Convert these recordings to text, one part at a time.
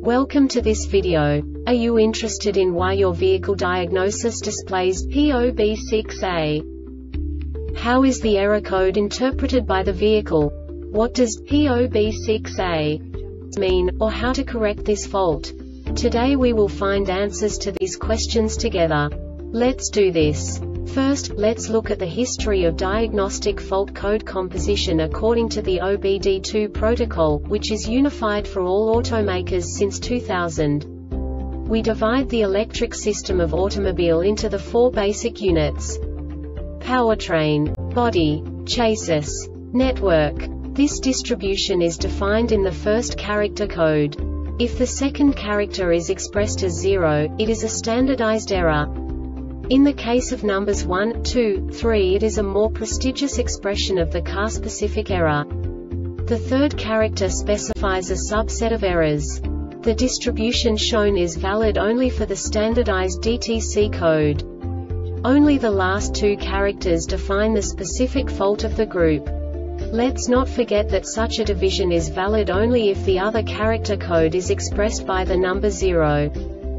Welcome to this video. Are you interested in why your vehicle diagnosis displays P0B6A? How is the error code interpreted by the vehicle? What does P0B6A mean, or how to correct this fault? Today we will find answers to these questions together. Let's do this. First, let's look at the history of diagnostic fault code composition according to the OBD2 protocol, which is unified for all automakers since 2000. We divide the electric system of automobile into the four basic units: powertrain, body, chassis, network. This distribution is defined in the first character code. If the second character is expressed as 0, it is a standardized error. In the case of numbers 1, 2, 3, it is a more prestigious expression of the car-specific error. The third character specifies a subset of errors. The distribution shown is valid only for the standardized DTC code. Only the last two characters define the specific fault of the group. Let's not forget that such a division is valid only if the other character code is expressed by the number 0.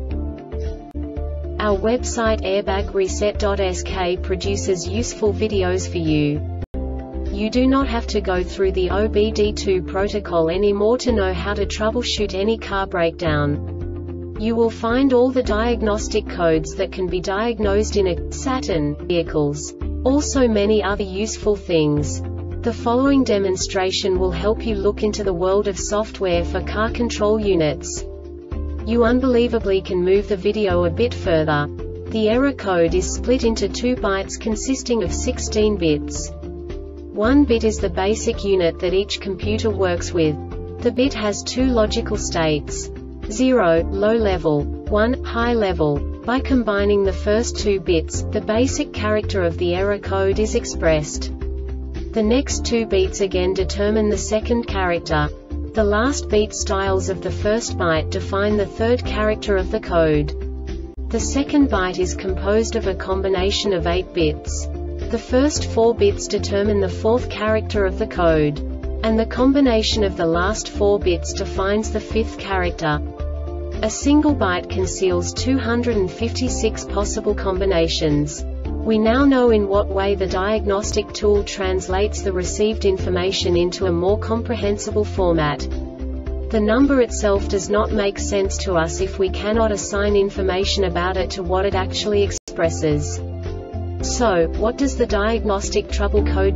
Our website airbagreset.sk produces useful videos for you. You do not have to go through the OBD2 protocol anymore to know how to troubleshoot any car breakdown. You will find all the diagnostic codes that can be diagnosed in a Saturn vehicles. Also many other useful things. The following demonstration will help you look into the world of software for car control units. You unbelievably can move the video a bit further. The error code is split into 2 bytes consisting of 16 bits. 1 bit is the basic unit that each computer works with. The bit has 2 logical states: 0, low level, 1, high level. By combining the first 2 bits, the basic character of the error code is expressed. The next 2 bits again determine the second character. The last beat styles of the first byte define the third character of the code. The second byte is composed of a combination of 8 bits. The first 4 bits determine the fourth character of the code. And the combination of the last 4 bits defines the fifth character. A single byte conceals 256 possible combinations. We now know in what way the diagnostic tool translates the received information into a more comprehensible format. The number itself does not make sense to us if we cannot assign information about it to what it actually expresses. So, what does the diagnostic trouble code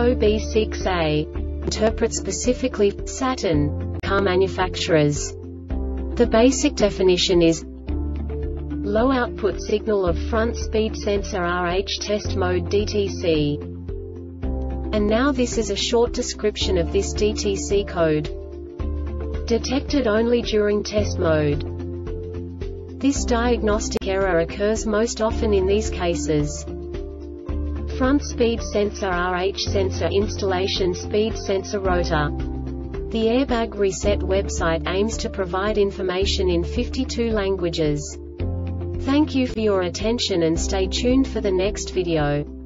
P0B6A interpret specifically for Saturn car manufacturers? The basic definition is low output signal of front speed sensor RH test mode DTC. And now this is a short description of this DTC code. Detected only during test mode. This diagnostic error occurs most often in these cases: front speed sensor RH sensor installation speed sensor rotor. The Airbag Reset website aims to provide information in 52 languages. Thank you for your attention and stay tuned for the next video.